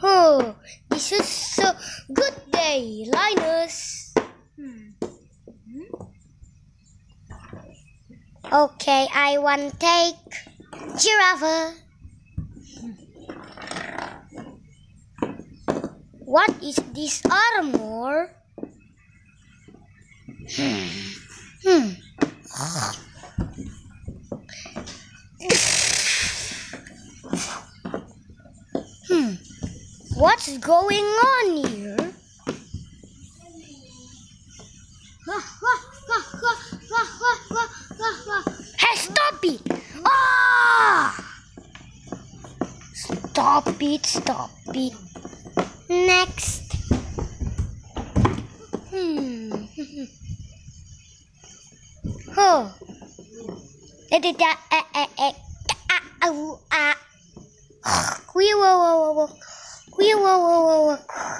Oh, this is so good day, Linus. Okay, I want take giraffe. What is this armour? What's going on here? Hey, stop it! Ah! Stop it. Next. Oh. Whoa.